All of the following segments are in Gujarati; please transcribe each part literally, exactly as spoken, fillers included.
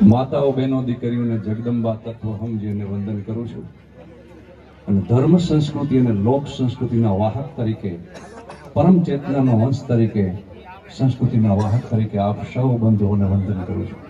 માતાઓ બહેનો દીકરીઓને જગદંબા તત્વ સમજીને વંદન કરું છું અને ધર્મ સંસ્કૃતિ અને લોક સંસ્કૃતિના વાહક તરીકે પરમ ચેતનાનો વંશ તરીકે સંસ્કૃતિના વાહક તરીકે આપ સૌ બંધુઓને વંદન કરું છું।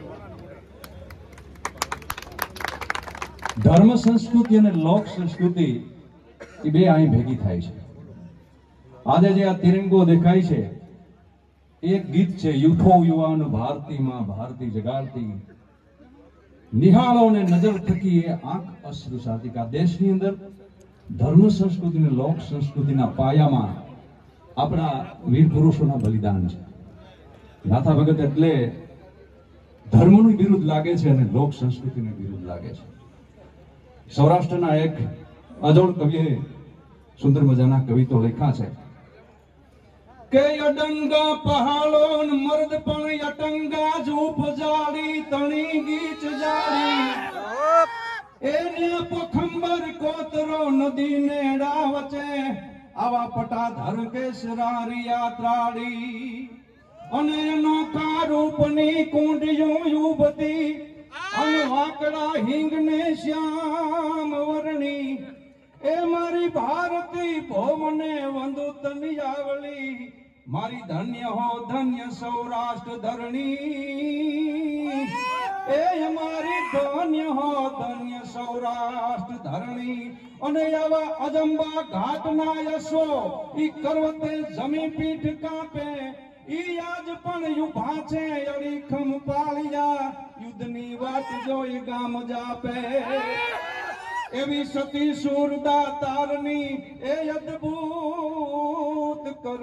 ધર્મ સંસ્કૃતિ અને લોક સંસ્કૃતિ એ બે અહીં ભેગી થાય છે। આજે જે આ તિરંગો દેખાય છે એક ગીત છે, યુથો યુવાન ભારતી માં ભારતી જગાડતી, નિહાળો ને નજર થકી એ આંખ અશ્રુ સાથી। આ દેશની અંદર ધર્મ સંસ્કૃતિ અને લોક સંસ્કૃતિના પાયામાં આપણા વીર પુરુષોના બલિદાન છે। નાથા ભગત એટલે ધર્મનું વિરુદ્ધ લાગે છે અને લોક સંસ્કૃતિનું વિરુદ્ધ લાગે છે। સૌરાષ્ટ્રના એક અજોડ કવિએ સુંદર મજાના કવિતો લખ્યા છે કે અડંગા પહાડો મર્દ પણ અટંગા જ ઉપજાડી તણી ગીચ જાડી, એને પખંબર કોતરો નદી નેડા વચ્ચે આવા પટાધર કેસરારી યાત્રાડી, અને નોખા રૂપની કુંડિયું યુવતી અને વાકડા હિંગને શ્યામ વર્ણી, એ મારી ભારતી ભોમને વંદુ તની આવલી, મારી ધન્ય હો ધન્ય સૌરાષ્ટ્ર ધરણી, એ મારી ધન્ય હો ધન્ય સૌરાષ્ટ્ર ધરણી। અને આવા અજંબા ઘાટના યશો ઈ કરવતે જમી પીઠ કાપે, ઈ આજ પણ યુભા છે અડીખમ પાળિયા, યુદ્ધની વાત જોઈ ગામ જાપે, એવી સતી સુરદા તારની એ અદ્ભુત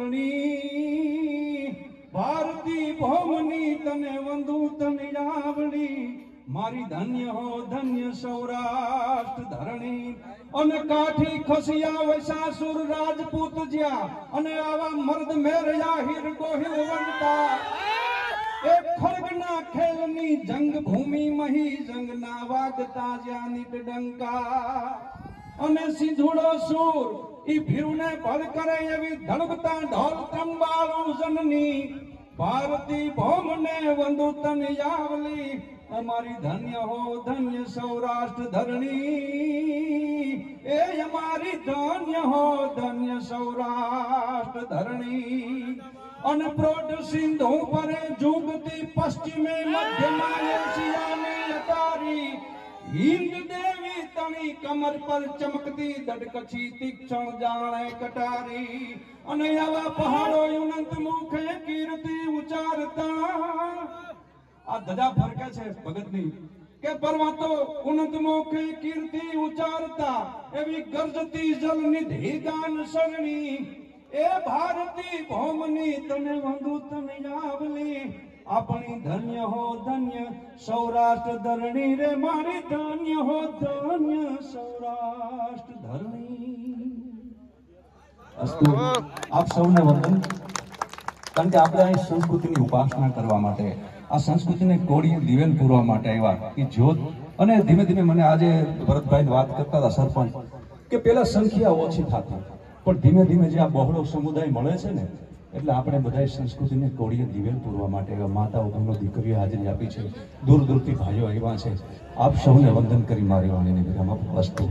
કરણી, ભારતી ભૌમની તને વંદુ તની આવડી, મારી ધન્ય હો ધન્ય સૌરાષ્ટ્ર ધરણી। અને કાઠી ખસિયા વૈશાસુર રાજપૂત જ્યાં, અને આવા મર્દ મેરયા હીર ગોહિલ વંતા, એક ખડગના ખેલની જંગ ભૂમિ મહી જંગના વાગતા જ્યાં નીટ ડંકા, અને સિંધુડો સૂર ઈ ભીરુને ભળ કરે એવી ધડકતા ઢોલ ત્રંબાળું જનની, ભારતી ભૌમને વંદુ તની આવલી, અમારી ધન્ય હો ધન્ય સૌરાષ્ટ્ર ધરણી, એ અમારી ધન્ય હો ધન્ય સૌરાષ્ટ્ર ધરણી। અને પ્રોઢ સિંધુ પરે જુગતી પશ્ચિમે મધ્યમાં એશિયાની અતારી, હિંદ દેવી તણી કમર પર ચમકતી દડકછી તીક્ષણ જાણે કટારી, અને આવા પહાડો અનંત મુખે કીર્તિ ઉચ્ચારતા, આ ધજા ફરકે છે ભગતની કે પર્વતો ઉન્નત મુખે કીર્તિ ઉચ્ચારતા, એવી ગર્જતી જલ નિધિ ગાન સરણી, એ ભારતી ભૌમની તને વંદુ તને આવલી, આપણી ધન્ય હો ધન્ય સૌરાષ્ટ્ર ધરણી રે, મારી ધન્ય હો ધન્ય સૌરાષ્ટ્ર ધરણી। અસ્તુ આપ સૌને વંદન। કારણ કે આપણે અહીં સંસ્કૃતિની ઉપાસના કરવા માટે, આ સંસ્કૃતિને કોડીએ દિવેલ પૂરવા માટે આવ્યા કે જ્યોત। અને ધીમે ધીમે મને આજે ભરતભાઈ વાત કરતા હતા સરપંચ કે પેલા સંખ્યા ઓછી થતી, પણ ધીમે ધીમે જે આ બહોળો સમુદાય મળે છે ને, એટલે આપણે બધા સંસ્કૃતિને કોડીએ દિવેલ પૂરવા માટે એવા માતાઓ બહેનો દીકરીઓ હાજરી આપી છે, દૂર દૂરથી ભાઈઓ આવ્યા છે। આપ સૌને વંદન કરી મારી વાણીની વિરામ આપું। અસ્તુ।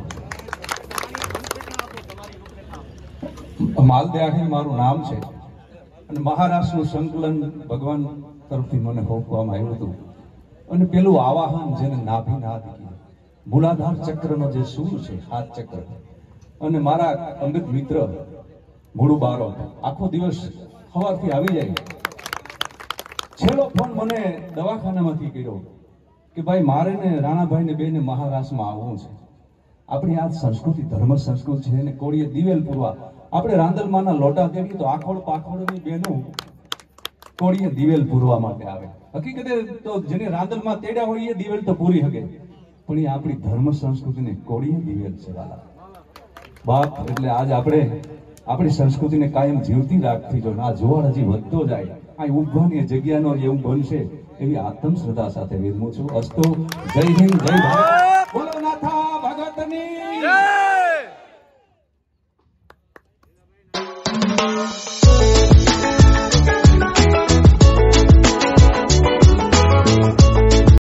માલદેહાણી મારું નામ છે અને મહારાષ્ટ્રનું સંકલન ભગવાન તરફથી મને હોપવામાં આવ્યું હતું, અને પેલું આવાહન જેને નાભિનાદ કીધું, મૂલાધાર ચક્રનો જે સૂર છે હાથ ચક્ર, અને મારા અંગત મિત્ર મૂળું બારો આખો દિવસ સવારથી આવી જાય, છેલ્લો ફોન મને દવાખાનામાંથી કર્યો કે ભાઈ મારે ને રાણાભાઈ ને બેને મહારાષ્ટ્રમાં આવવું છે, આપણી આ સંસ્કૃતિ ધર્મ સંસ્કૃતિ છે એને કોડીએ દિવેલ પૂરવા, આપણે રાંદલમાના લોટા તેડીએ તો આખોડ પાખોડની બેનો કોડીએ દિવેલ પૂરવા માટે આવે। હકીકતે તો જેને રાંદલમાં તેડ્યા હોય એ દિવેલ તો પૂરી શકે, પણ એ આપણી ધર્મ સંસ્કૃતિને કોડીએ દિવેલ છે વાલા બાપ। એટલે આજ આપણે આપણી સંસ્કૃતિને કાયમ જીવતી રાખવી જોઈએ। આ જોવાળ હજી વધતો જાય, આ ઉભવાની જગ્યાનો એવું બનશે એવી આત્મ શ્રદ્ધા સાથે વિરમું છું। અસ્તુ। જય હિન્દ, જય ભારત, બોલો નાથા ભગતની જય।